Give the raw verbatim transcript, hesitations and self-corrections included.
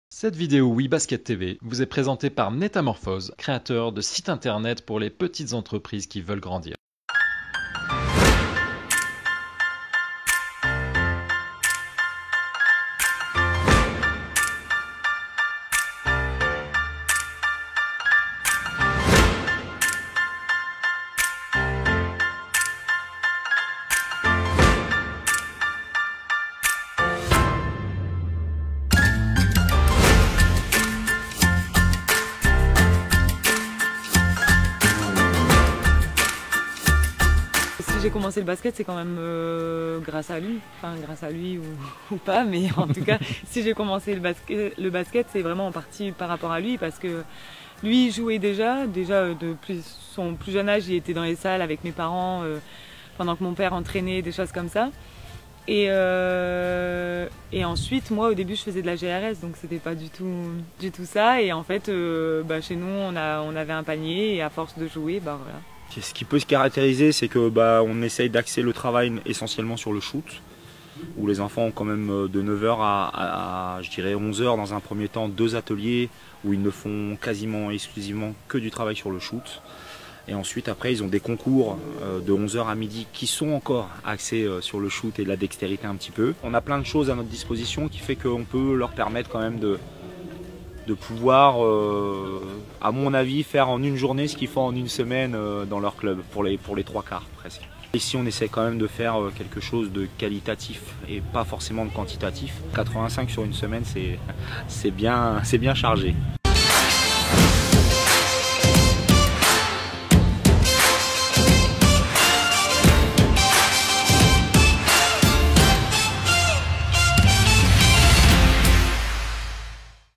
Cette vidéo WeBasket T V vous est présentée par Netamorphose, créateur de sites internet pour les petites entreprises qui veulent grandir. Si j'ai commencé le basket, c'est quand même euh, grâce à lui, enfin grâce à lui ou, ou pas, mais en tout cas, si j'ai commencé le basket, le basket, c'est vraiment en partie par rapport à lui, parce que lui il jouait déjà, déjà de plus, son plus jeune âge, il était dans les salles avec mes parents, euh, pendant que mon père entraînait, des choses comme ça. Et, euh, et ensuite, moi au début, je faisais de la G R S, donc c'était pas du tout, du tout ça. Et en fait, euh, bah, chez nous, on, a, on avait un panier, et à force de jouer, bah voilà. Ce qui peut se caractériser, c'est que bah, on essaye d'axer le travail essentiellement sur le shoot, où les enfants ont quand même de neuf heures à, à, à je dirais onze heures dans un premier temps, deux ateliers où ils ne font quasiment exclusivement que du travail sur le shoot. Et ensuite, après, ils ont des concours de onze heures à midi qui sont encore axés sur le shoot et la dextérité un petit peu. On a plein de choses à notre disposition qui fait qu'on peut leur permettre quand même de de pouvoir, euh, à mon avis, faire en une journée ce qu'ils font en une semaine euh, dans leur club, pour les, pour les trois quarts presque. Ici, on essaie quand même de faire euh, quelque chose de qualitatif et pas forcément de quantitatif. quatre-vingt-cinq sur une semaine, c'est bien, c'est bien chargé.